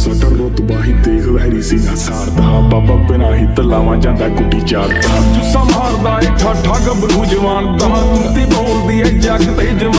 ਸਟਰ ਰੁਤਬਾ ਹੀ ਦੇਖ ਵੈਰੀ ਸੀ ਨਾ ਸਾਰਦਾ ਬਾਬਾ ਬਿਨਾ ਹੀ ਤਲਾਵਾਂ ਜਾਂਦਾ ਗੁੱਡੀ ਚਾਰਦਾ ਜੁੱਸਾ ਮਾਰਦਾ ਏ ਠਾਠਾ ਗੱਭਰੂ ਜਵਾਨ ਦਾ ਤੂੰ ਤੇ ਬੋਲਦੀ ਏ ਜੱਗ ਤੇ